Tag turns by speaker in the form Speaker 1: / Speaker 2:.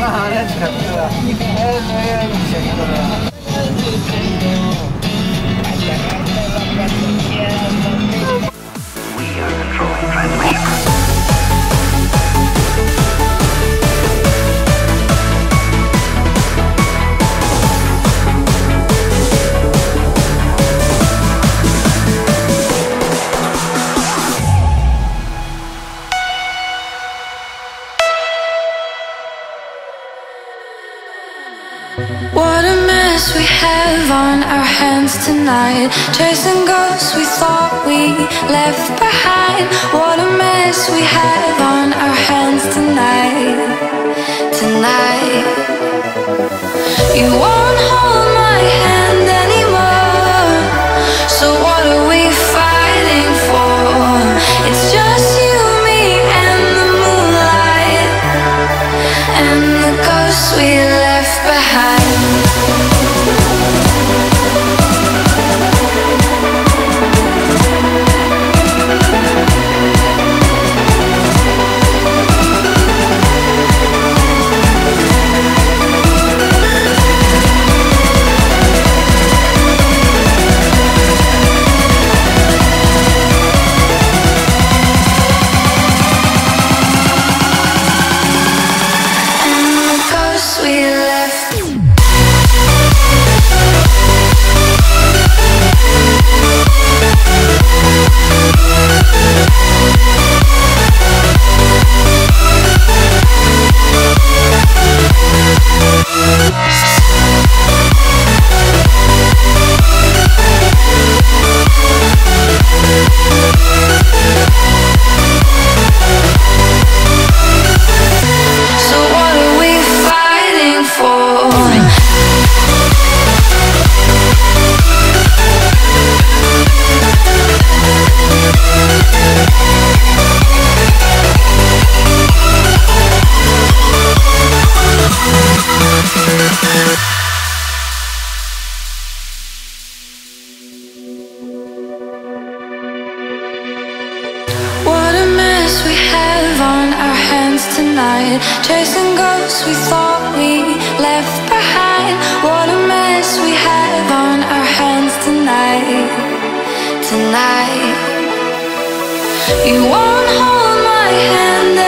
Speaker 1: What a mess we have on our hands tonight, chasing ghosts we thought we left behind. What a mess we have on our hands tonight, tonight. You won't hold my hand anymore, so what are we fighting for? It's just you, me, and the moonlight, and the ghosts we left behind. Tonight, chasing ghosts we thought we left behind. What a mess we have on our hands tonight, tonight. You won't hold my hand